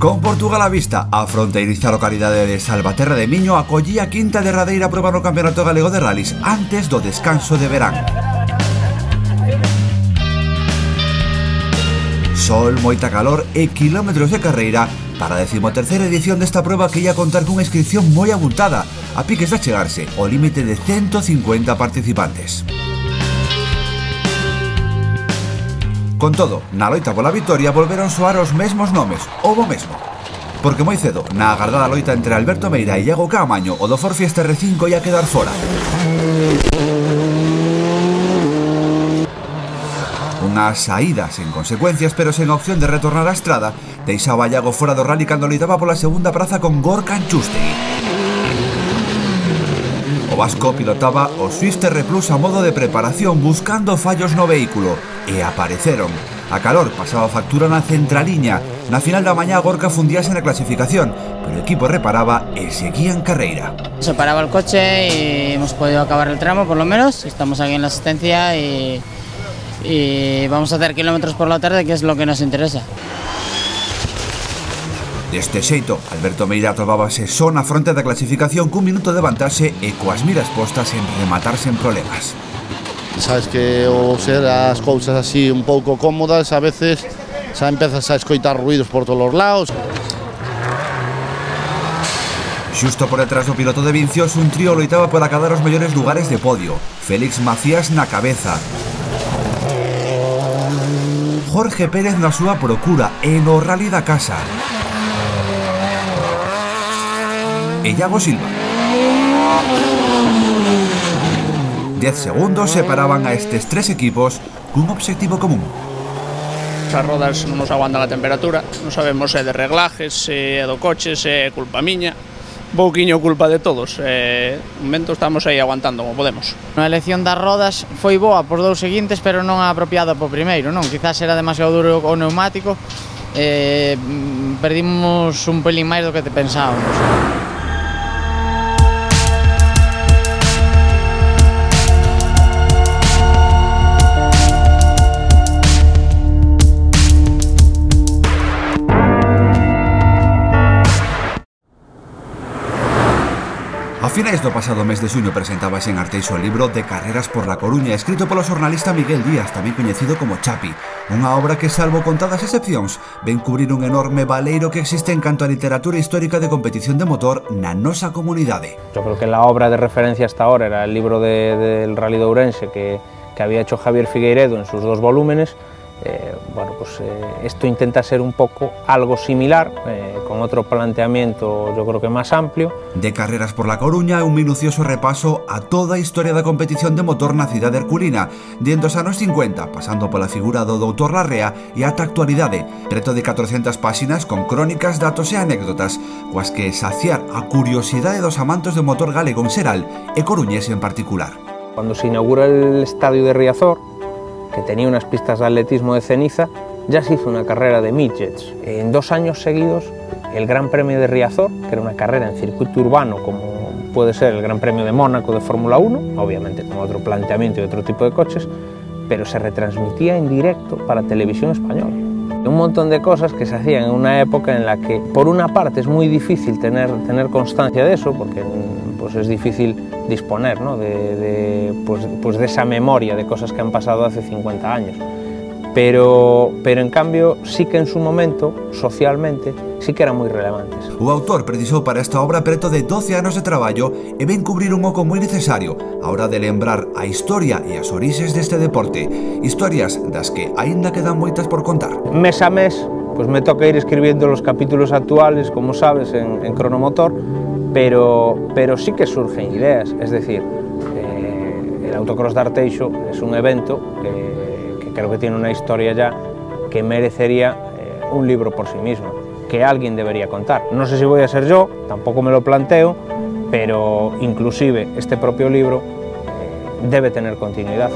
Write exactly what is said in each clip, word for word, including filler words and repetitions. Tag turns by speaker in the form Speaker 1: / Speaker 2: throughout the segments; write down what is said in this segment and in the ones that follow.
Speaker 1: Con Portugal a vista, a fronteiriza localidade de Salvaterra de Miño acollía a quinta derradeira proba no Campeonato Galego de Rallys antes do descanso de verán. Sol, moita calor e kilómetros de carreira para a decimoterceira edición desta proba que ia contar cunha inscripción moi abultada, a piques de chegarse ao límite de ciento cincuenta participantes. Con todo, na loita pola vitoria volveron soar os mesmos nomes, ou o mesmo. Porque moi cedo, na agardada loita entre Alberto Meira e Iago Caamaño, o do Ford Fiesta R cinco ia quedar fora. Unha saída sen consecuencias, pero sen opción de retornar á estrada, deixaba a Iago fora do rally cando loitaba pola segunda praza con Gorka Anchustegui. O vasco pilotaba o Swift R Plus a modo de preparación, buscando fallos no vehículo, e apareceron. A calor pasaba factura na centraliña. Na final da mañá Gorka fundíase na clasificación, pero o equipo reparaba e seguía en carreira.
Speaker 2: Se paraba el coche y hemos podido acabar el tramo, por lo menos. Estamos aquí en la asistencia y, y vamos a hacer kilómetros por la tarde, que es lo que nos interesa.
Speaker 1: Deste xeito, Alberto Meira atopábase só na fronte da clasificación cun minuto de vantaxe e coas miras postas en rematarse en problemas.
Speaker 3: Sabes que o ser as cousas así un pouco cómodas, a veces xa empezas a escoitar ruidos por todos os lados.
Speaker 1: Xusto por detrás do piloto de Vincios, un trío loitaba por acadar os mellores lugares de podio. Félix Macías na cabeza, Jorge Pérez na súa procura e no rally da casa, e Iago Silva. Dez segundos separaban a estes tres equipos cun obxectivo común.
Speaker 4: As rodas non nos aguantan a temperatura, non sabemos se é de reglajes, se é do coche, se é culpa miña, un pouquiño culpa de todos. Eh, un momento estamos aí aguantando como podemos.
Speaker 2: A elección das rodas foi boa por dous seguintes, pero non a apropiada por primeiro, non? Quizás era demasiado duro o neumático, eh, perdimos un pelín máis do que te pensábamos.
Speaker 1: A finais do pasado mes de xuño presentábase en Arteixo o libro De Carreras por la Coruña, escrito polo xornalista Miguel Díaz, tamén coñecido como Chapi. Unha obra que, salvo contadas excepcións, ven cubrir un enorme baleiro que existe en canto a literatura histórica de competición de motor na nosa comunidade.
Speaker 5: Yo creo que la obra de referencia hasta ahora era el libro de, del Rally de Ourense que, que había hecho Javier Figueiredo en sus dos volúmenes. Eh, bueno, pues eh, esto intenta ser un poco algo similar, eh, con otro planteamiento yo creo que más amplio.
Speaker 1: De Carreras por la Coruña é un minucioso repaso a toda a historia da competición de motor na cidade herculina, dende os anos cincuenta, pasando pola figura do doutor Larrea e ata a actualidade, preto de catrocentas páxinas con crónicas, datos e anécdotas, coas que saciar a curiosidade dos amantes do motor galego en xeral e coruñés en particular.
Speaker 5: Cuando se inaugura el estadio de Riazor, que tenía unas pistas de atletismo de ceniza, ya se hizo una carrera de midgets. En dos años seguidos, el Gran Premio de Riazor, que era una carrera en circuito urbano, como puede ser el Gran Premio de Mónaco de Fórmula uno, obviamente con otro planteamiento y otro tipo de coches, pero se retransmitía en directo para televisión española. Un montón de cosas que se hacían en una época en la que, por una parte, es muy difícil tener, tener constancia de eso, porque pues, es difícil disponer, ¿no? de, de, pues, pues de esa memoria de cosas que han pasado hace cincuenta años. Pero, pero en cambio sí que en su momento, socialmente, sí que eran moi relevantes.
Speaker 1: O autor precisou para esta obra preto de doce anos de traballo e ven cubrir un oco moi necesario a hora de lembrar a historia e as orixes deste deporte, historias das que aínda quedan moitas por contar.
Speaker 5: Mes a mes, pues me toca ir escribiendo los capítulos actuales, como sabes, en, en Cronomotor, pero, pero sí que surgen ideas, es decir, eh, el Autocross de Arteixo es un evento que creo que tiene una historia ya que merecería eh, un libro por sí mismo, que alguien debería contar. No sé si voy a ser yo, tampoco me lo planteo, pero inclusive este propio libro eh, debe tener continuidad.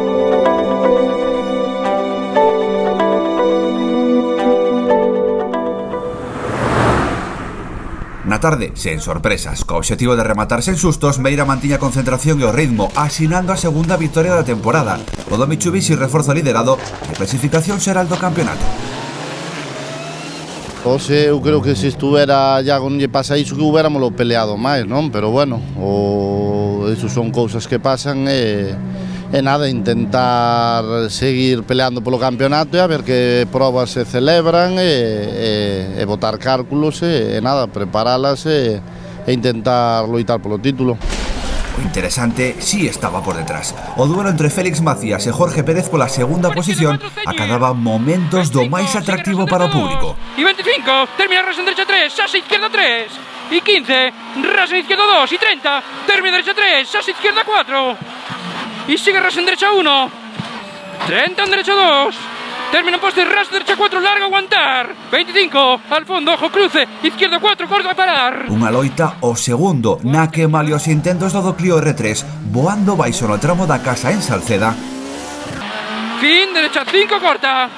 Speaker 1: Na tarde, sen sorpresas, co obxectivo de rematar sen sustos, Meira mantiña a concentración e o ritmo, asinando a segunda victoria da temporada. O do Mitsubishi reforza liderado e clasificación xeral do campeonato.
Speaker 3: O Hoxe eu creo que se estuvera ya non lle pasa iso que hubiéramos peleado máis, non? Pero bueno, o... eso son cousas que pasan e... e nada, intentar seguir peleando polo campeonato e a ver que probas se celebran e, e, e botar cálculos e, e nada, preparalas e, e intentar loitar polo título.
Speaker 1: O interesante sí estaba por detrás. O duelo entre Félix Macías e Jorge Pérez pola segunda posición acadaba momentos do máis atractivo para o público.
Speaker 6: E veinticinco, termina Ras en derecha tres, Sasa izquierda tres. E quince, Ras en izquierda dos. E treinta, termina derecha tres, Sasa izquierda cuatro. E sigue Ras en derecha uno. treinta en derecha dos. Termina en poste, Ras derecha cuatro, larga aguantar. veinticinco, al fondo, ojo, cruce. Izquierda cuatro, corto a parar.
Speaker 1: Unha loita o segundo, na que male os intentos do Clio R tres, voando baixo no tramo da casa en Salceda.
Speaker 6: Fin, derecha cinco, corta.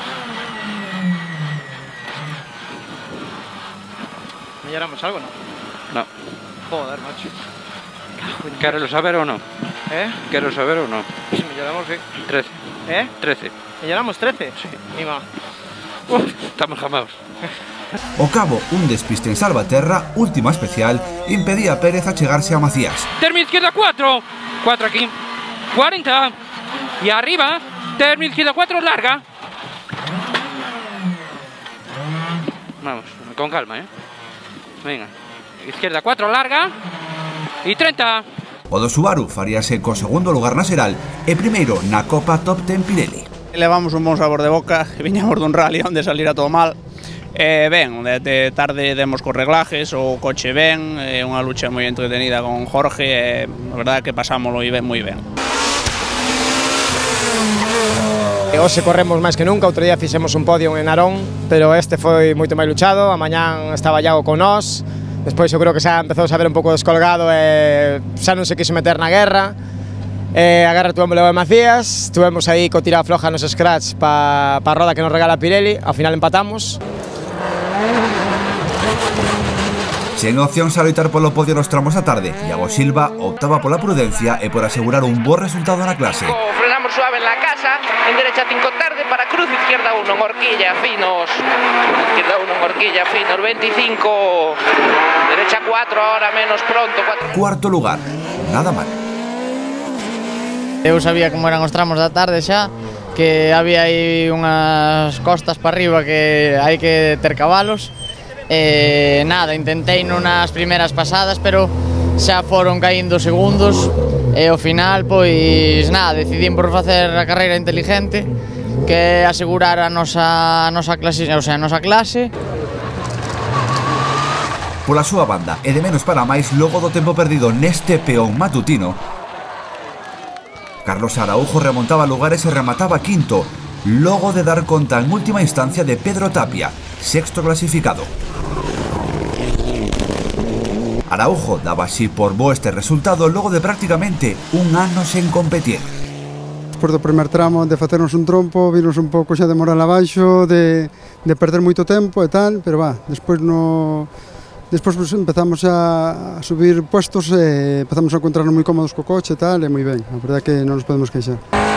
Speaker 7: ¿Melloramos algo, no?
Speaker 8: No.
Speaker 7: Joder, macho.
Speaker 8: ¿Quieres saber o no?
Speaker 7: ¿Eh?
Speaker 8: ¿Quieres saber o no?
Speaker 7: Si melloramos, sí.
Speaker 8: trece.
Speaker 7: ¿Eh?
Speaker 8: trece.
Speaker 7: ¿Melloramos trece? Sí. Mi ma.
Speaker 8: Uf, estamos jamados.
Speaker 1: O cabo, un despiste en Salvaterra, última especial, impedía a Pérez achegarse a Macías.
Speaker 6: Termina izquierda cuatro. cuatro aquí. cuarenta. Y arriba. Termina izquierda cuatro, larga.
Speaker 8: Vamos, con calma, ¿eh? Venga.
Speaker 6: Izquierda cuatro, larga. E treinta.
Speaker 1: O do Subaru faríase co segundo lugar na xeral e primeiro na Copa Top Ten Pirelli.
Speaker 4: Levamos un bon sabor de boca, viñamos dun rally onde salira todo mal. Eh, ben, de, de tarde demos cos reglajes, o coche ben, é eh, unha lucha moi entretenida con Jorge, e eh, a verdade que pasámoslo ben, moi ben.
Speaker 7: Hoxe corremos máis que nunca, outro día fixemos un podio en Narón, pero este foi moito máis luchado, a mañán estaba Iago con nós, despois eu creo que xa empezou a ver un pouco descolgado e xa non se quiso meter na guerra. Eh, a guerra tuvemos de Macías, estuvemos aí co tira floja nos scratch pa, pa a roda que nos regala Pirelli, ao final empatamos.
Speaker 1: Sen opcións a loitar polo podio nos tramos da tarde, Iago Silva optaba pola prudencia e por asegurar un bo resultado na clase.
Speaker 9: Frenamos suave en la casa, en derecha cinco tarde para cruz, izquierda uno en horquilla, finos. Izquierda uno en horquilla, finos, veinticinco. Derecha cuatro, ahora menos pronto. cuatro.
Speaker 1: Cuarto lugar, nada mal.
Speaker 2: Eu sabía como eran os tramos da tarde xa, que había aí unhas costas para arriba que hai que ter cabalos. E nada, intentei nunas primeiras pasadas, pero xa foron caíndo segundos e ao final, pois nada, decidín por facer a carreira inteligente, que asegurar a nosa, a nosa clase, o sea, a nosa clase.
Speaker 1: Pola súa banda, e de menos para máis, logo do tempo perdido neste peón matutino, Carlos Araujo remontaba lugares e remataba quinto, logo de dar conta en última instancia de Pedro Tapia, sexto clasificado. Araujo daba así por bo este resultado logo de prácticamente un ano sen competir.
Speaker 10: Despois do primer tramo de facernos un trompo, vinos un pouco xa de moral abaixo, de, de perder moito tempo e tal, pero va, despois no... Despois pues, empezamos a, a subir puestos e empezamos a encontrarnos moi cómodos co coche e tal, e moi ben, a verdade que non nos podemos queixar.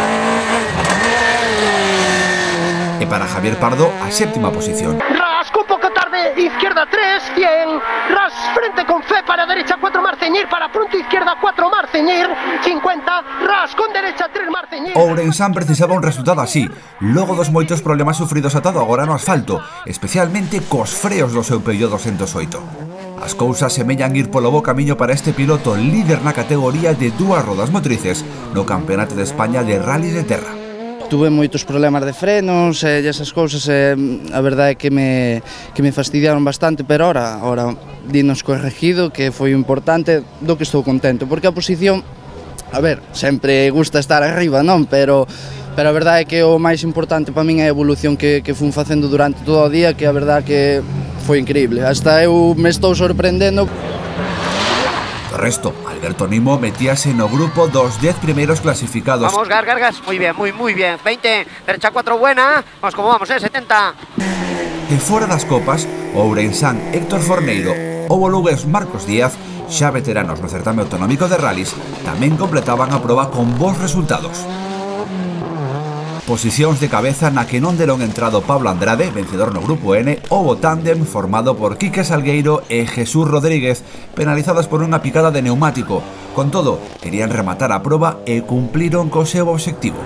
Speaker 1: E para Javier Pardo, a séptima posición.
Speaker 11: Ras con poco tarde, izquierda tres, cien. Ras frente con fe para derecha cuatro, Marceñir para pronto, izquierda cuatro, Marceñir, cincuenta. Ras con derecha tres, Marceñir.
Speaker 1: Ourensán precisaba un resultado así, logo dos moitos problemas sufridos atado agora no asfalto, especialmente cos freos do seu Peugeot doscientos oito. As cousas semellan ir polo bo camiño para este piloto líder na categoría de dúas rodas motrices no Campeonato de España de Rally de Terra.
Speaker 12: Tuve moitos problemas de frenos e esas cousas, e a verdade é que me, que me fastidiaron bastante, pero ahora, ahora dinos corregido, que foi importante, do que estou contento, porque a posición, a ver, sempre gusta estar arriba, non? Pero, pero a verdade é que o máis importante para min é a evolución que, que fun facendo durante todo o día, que a verdade é que foi increíble, hasta eu me estou sorprendendo.
Speaker 1: O resto, Alberto Nimo metíase no grupo dos dez primeiros clasificados.
Speaker 11: Vamos, Gas, Gas, Gas, muy bien, muy, muy bien, veinte, derecha cuatro buena, vamos como vamos, eh, setenta.
Speaker 1: E fora das copas, Ourensán, Héctor Forneiro ou o lugués Marcos Díaz, xa veteranos no certame autonómico de rallies, tamén completaban a proba con bons resultados. posicións de cabeza na que non deron entrado Pablo Andrade, vencedor no grupo N, ou o tándem formado por Quique Salgueiro e Jesús Rodríguez, penalizadas por unha picada de neumático. Con todo, querían rematar a proba e cumpliron co seu obxectivo.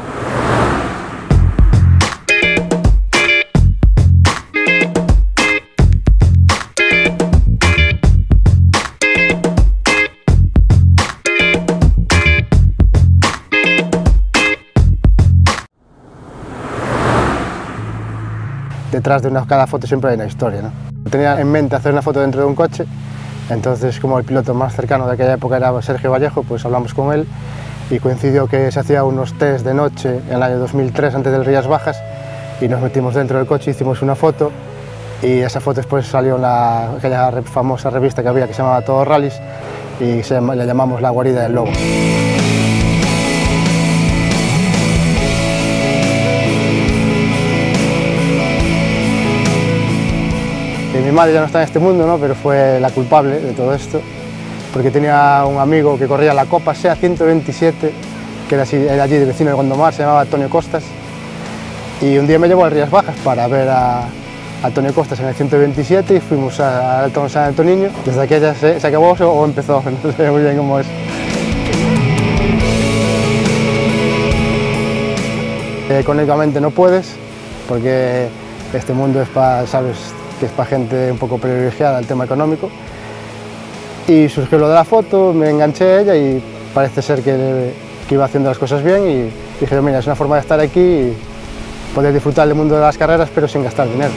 Speaker 13: Detrás de una, cada foto siempre hay una historia, ¿no? Tenía en mente hacer una foto dentro de un coche, entonces como el piloto más cercano de aquella época era Sergio Vallejo, pues hablamos con él y coincidió que se hacía unos test de noche en el año dos mil tres antes del Rías Bajas y nos metimos dentro del coche, hicimos una foto y esa foto después salió en la, aquella famosa revista que había que se llamaba Todos Rallys y se, la llamamos La Guarida del Lobo. Mi madre ya no está en este mundo, ¿no? Pero fue la culpable de todo esto, porque tenía un amigo que corría la Copa SEA ciento veintisiete, que era, así, era allí de vecino de Gondomar, se llamaba Antonio Costas, y un día me llevó a Rías Bajas para ver a, a Antonio Costas en el ciento veintisiete y fuimos a Alto San Antoniño. Desde aquella se, se acabó o empezó, no sé muy bien cómo es. Económicamente no puedes, porque este mundo es para, sabes, que es para gente un poco privilegiada el tema económico, y surgió lo de la foto, me enganché a ella y parece ser que, que iba haciendo las cosas bien y dije, mira, es una forma de estar aquí y poder disfrutar del mundo de las carreras pero sin gastar dinero.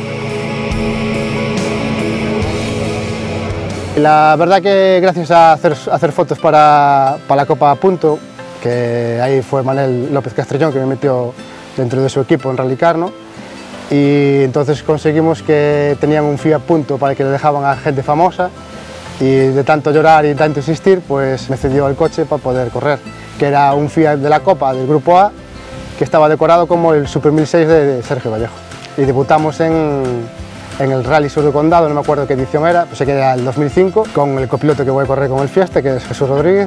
Speaker 13: Y la verdad que gracias a hacer, a hacer fotos para, para la Copa Punto, que ahí fue Manel López Castrellón que me metió dentro de su equipo en Rallycar, ¿no? Y entonces conseguimos que tenían un Fiat Punto para que le dejaban a gente famosa y de tanto llorar y tanto insistir, pues me cedió el coche para poder correr, que era un Fiat de la Copa del Grupo A que estaba decorado como el Super mil seis de Sergio Vallejo. Y debutamos en, en el Rally Sur del Condado, no me acuerdo qué edición era, pues sé que era el dos mil cinco, con el copiloto que voy a correr con el Fiesta, que es Jesús Rodríguez.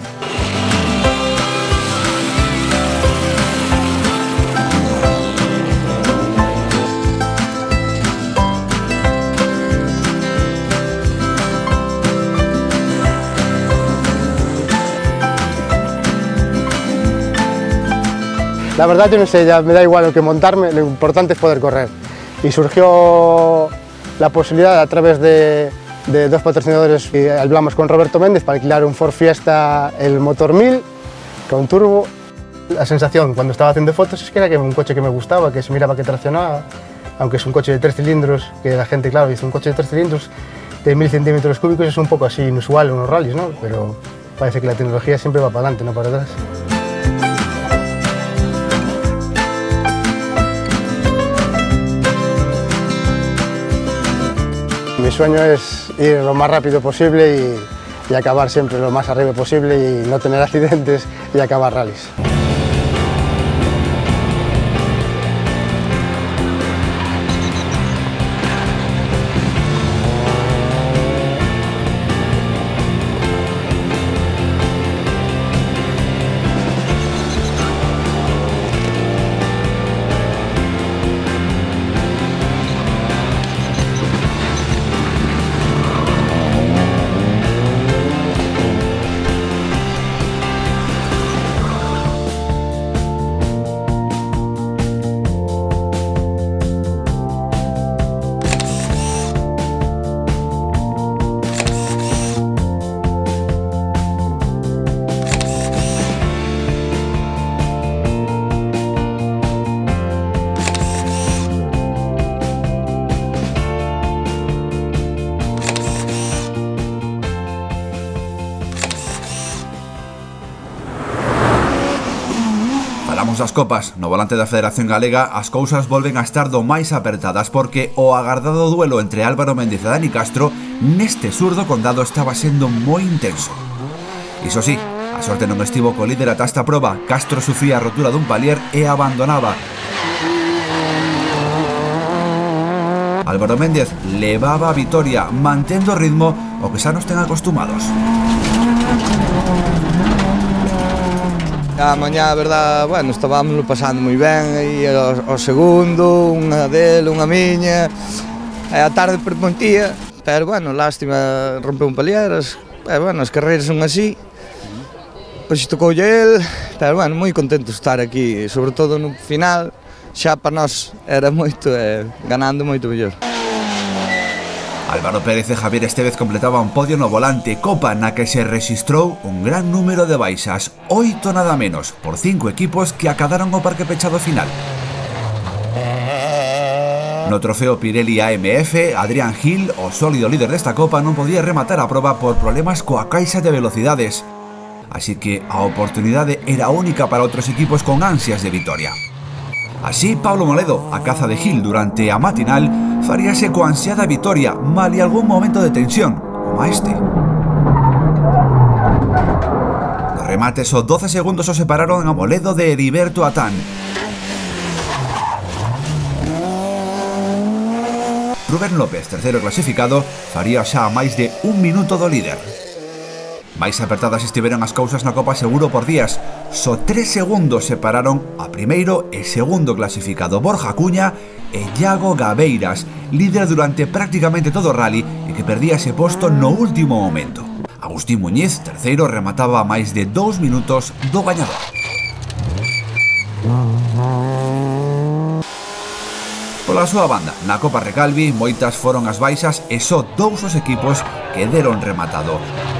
Speaker 13: La verdad yo no sé, ya me da igual lo que montarme, lo importante es poder correr. Y surgió la posibilidad a través de, de dos patrocinadores, y hablamos con Roberto Méndez para alquilar un Ford Fiesta, el motor mil, con turbo. La sensación cuando estaba haciendo fotos es que era que un coche que me gustaba, que se miraba que traccionaba, aunque es un coche de tres cilindros, que la gente, claro, dice un coche de tres cilindros de mil centímetros cúbicos es un poco así inusual en unos rallies, ¿no? Pero parece que la tecnología siempre va para adelante, no para atrás. Mi sueño es ir lo más rápido posible y, y acabar siempre lo más arriba posible y no tener accidentes y acabar rallies.
Speaker 1: Das copas, no volante da Federación Galega as cousas volven a estar do máis apertadas porque o agardado duelo entre Álvaro Méndez e Dani Castro neste sur do condado estaba sendo moi intenso. Iso sí, a sorte non estivo co líder ata esta proba. Castro sufría a rotura dun palier e abandonaba. Álvaro Méndez levaba a vitoria mantendo o ritmo o que xa nos ten acostumados.
Speaker 14: A mañá, a verdad, bueno, estábamos pasando moi ben, aí ao, ao segundo, unha dele, unha miña, e a tarde perpontía, pero, bueno, lástima, rompeu un palieras, e, bueno, as carreiras son así, pois tocoulle el, pero, bueno, moi contento de estar aquí, sobre todo no final, xa para nós era moito, e ganando moito mellor.
Speaker 1: Álvaro Pérez e Javier Estévez completaba un podio no volante, copa na que se rexistrou un gran número de baixas, oito nada menos, por cinco equipos que acadaron o parque pechado final. No trofeo Pirelli A M F, Adrián Gil, o sólido líder desta copa, non podía rematar a proba por problemas coa caixa de velocidades. Así que a oportunidade era única para outros equipos con ansias de vitoria. Así, Pablo Moledo, a caza de Gil durante a matinal, faríase coa ansiada vitoria, mal e algún momento de tensión, como este. Nos remates, os doce segundos o separaron a Moledo de Heriberto Atán. Rubén López, terceiro clasificado, faría xa máis de un minuto do líder. Mais apertadas estiveron as cousas na Copa seguro por días. Só tres segundos separaron a primeiro e segundo clasificado Borja Cuña e Iago Gabeiras, líder durante prácticamente todo o rally e que perdía ese posto no último momento. Agustín Muñiz, terceiro, remataba a máis de dous minutos do gañador. Pola súa banda, na Copa Recalvi, moitas foron as baixas e só dous os equipos que deron rematado.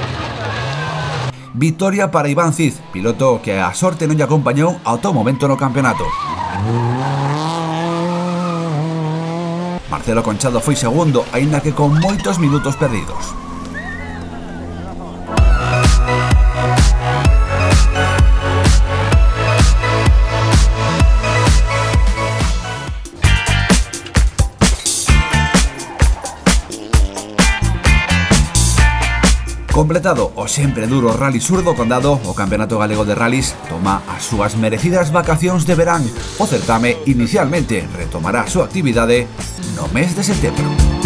Speaker 1: Vitoria para Iván Cid, piloto que a sorte non lle acompañou ao todo momento no campeonato. Marcelo Conchado foi segundo, aínda que con moitos minutos perdidos. Completado o sempre duro Rally Sur do Condado, o Campeonato Galego de Rallys toma as súas merecidas vacacións de verán. O certame inicialmente retomará a súa actividade no mes de setembro.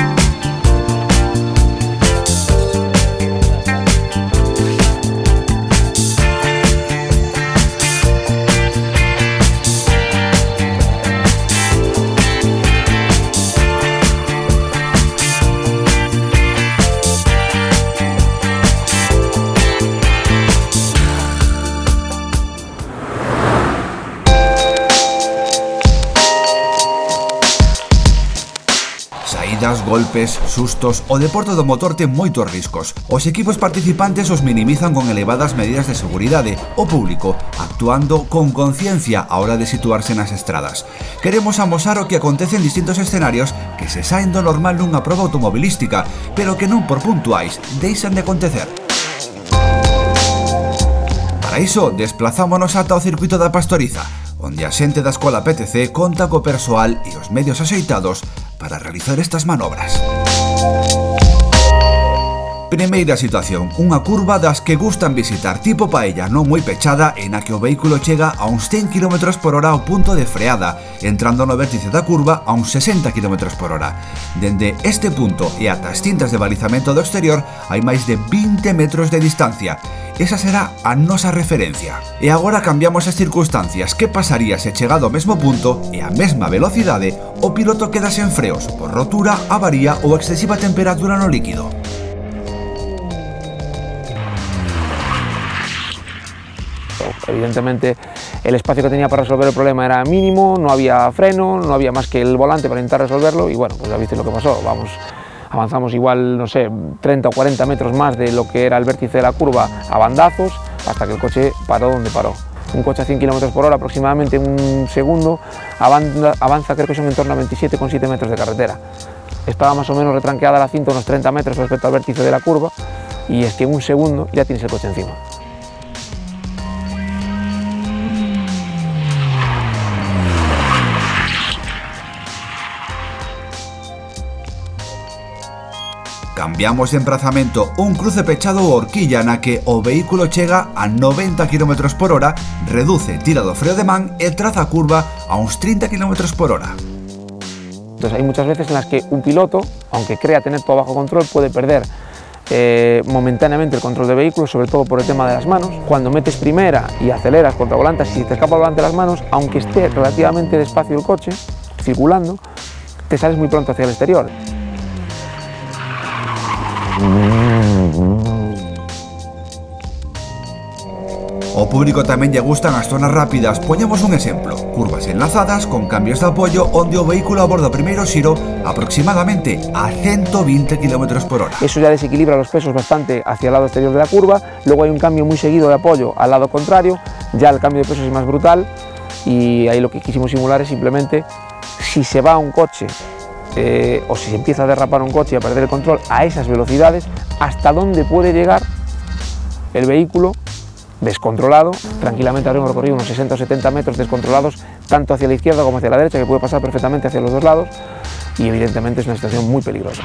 Speaker 1: Golpes, sustos, o deporte do motor ten moitos riscos. Os equipos participantes os minimizan con elevadas medidas de seguridade. O público actuando con conciencia a hora de situarse nas estradas. Queremos amosar o que acontece en distintos escenarios que se saen do normal nunha proba automobilística, pero que non por puntuais deixan de acontecer. Para iso, desplazámonos ata o circuito da Pastoriza, onde a xente da Escola P T C conta co persoal e os medios axeitados para realizar estas manobras. Primeira situación, unha curva das que gustan visitar, tipo paella, non moi pechada, e na que o vehículo chega a uns cen kilómetros por hora ao punto de freada, entrando no vértice da curva a uns sesenta kilómetros por hora. Dende este punto e ata as cintas de balizamento do exterior hai máis de vinte metros de distancia. Esa será a nosa referencia. E agora cambiamos as circunstancias. Que pasaría se chegado ao mesmo punto e a mesma velocidade o piloto queda sen freos por rotura, avaría ou excesiva temperatura no líquido?
Speaker 5: Evidentemente el espacio que tenía para resolver el problema era mínimo, no había freno, no había más que el volante para intentar resolverlo y bueno, pues ya viste lo que pasó, vamos, avanzamos igual, no sé, treinta o cuarenta metros más de lo que era el vértice de la curva a bandazos hasta que el coche paró donde paró. Un coche a cien kilómetros por hora aproximadamente en un segundo avanza, avanza creo que son en torno a veintisiete coma siete metros de carretera. Estaba más o menos retranqueada la cinta unos treinta metros respecto al vértice de la curva y es que en un segundo ya tienes el coche encima.
Speaker 1: Cambiamos de emprazamento, un cruce pechado ou horquilla na que o vehículo chega a noventa kilómetros por hora, reduce, tira do freo de man e traza a curva a uns trinta kilómetros por hora.
Speaker 5: Entonces hay muchas veces en las que un piloto, aunque crea tener todo bajo control, puede perder eh, momentáneamente el control del vehículo, sobre todo por el tema de las manos. Cuando metes primera y aceleras contra volante, si te escapa el volante de las manos, aunque esté relativamente despacio el coche, circulando, te sales muy pronto hacia el exterior.
Speaker 1: Ao público tamén lle gustan as zonas rápidas. Poñemos un exemplo: curvas enlazadas con cambios de apoio onde o vehículo aborda o primeiro xiro aproximadamente a ciento veinte kilómetros por hora.
Speaker 5: Eso ya desequilibra los pesos bastante hacia el lado exterior de la curva. Luego hay un cambio muy seguido de apoyo al lado contrario, ya el cambio de pesos es más brutal, y ahí lo que quisimos simular es simplemente si se va un coche eh, o si se empieza a derrapar un coche y a perder el control a esas velocidades, hasta dónde puede llegar el vehículo descontrolado. Tranquilamente habremos recorrido unos sesenta o setenta metros descontrolados, tanto hacia la izquierda como hacia la derecha, que puede pasar perfectamente hacia los dos lados, y evidentemente es una situación muy peligrosa.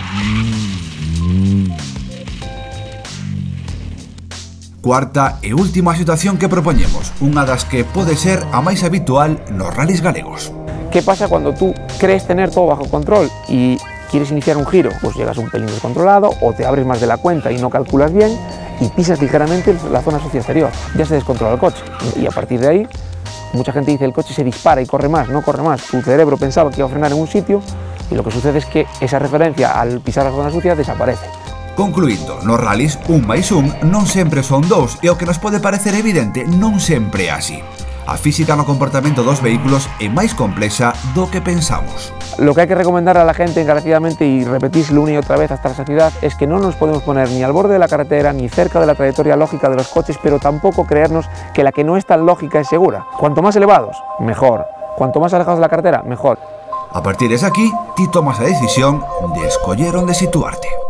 Speaker 1: Cuarta e última situación que propoñemos, unha das que pode ser a máis habitual nos rallies galegos.
Speaker 5: ¿Qué pasa cuando tú crees tener todo bajo control y quieres iniciar un giro? Pues llegas un pelín descontrolado o te abres más de la cuenta y no calculas bien y pisas ligeramente la zona sucia exterior. Ya se descontrola el coche y a partir de ahí mucha gente dice el coche se dispara y corre más. No corre más, tu cerebro pensaba que iba a frenar en un sitio y lo que sucede es que esa referencia al pisar la zona sucia desaparece.
Speaker 1: Concluindo, nos rallies un máis un non sempre son dous e o que nos pode parecer evidente non sempre é así. A física no comportamento dos vehículos é máis complexa do que pensamos.
Speaker 5: Lo que hay que recomendar a la gente encarecidamente y repetírselo una y otra vez hasta la saciedad es que no nos podemos poner ni al borde de la carretera ni cerca de la trayectoria lógica de los coches, pero tampoco creernos que la que no es tan lógica es segura. Cuanto más elevados, mejor. Cuanto más alejados de la carretera, mejor.
Speaker 1: A partir de aquí, ti tomas a decisión de escoller onde situarte.